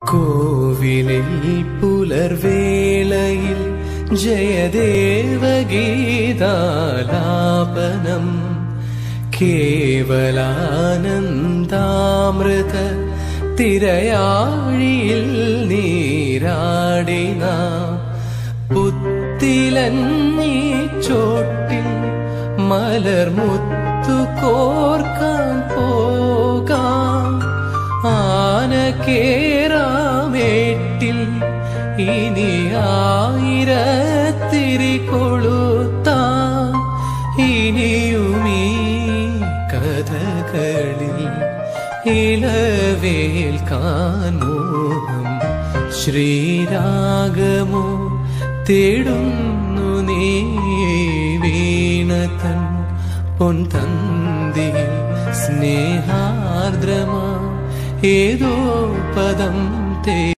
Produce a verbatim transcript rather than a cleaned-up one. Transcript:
കോവിലിൽ പുലർവേളയിൽ ജയദേവഗീതാലാപനം കേവലാനന്ദാമൃത തിരയാഴിയിൽ നീരാടിന പുത്തിലഞ്ഞീ ചോട്ടിൽ മലർമുത്തു കോർക്കാൻ പോകാം ആന കേറാമേട്ടിൽ ഇനി ആയിരത്തിരി കൊളുത്താം ഇനിയുമീ കഥകളിൽ ഇളവേൽക്കാൻ മോഹം ശ്രീരാഗമോ തേടുന്നു നീ വീണതൻ പൊൻതന്തിയിൽ സ്നേഹാർദ്രമാ ഏതോ പദം തേ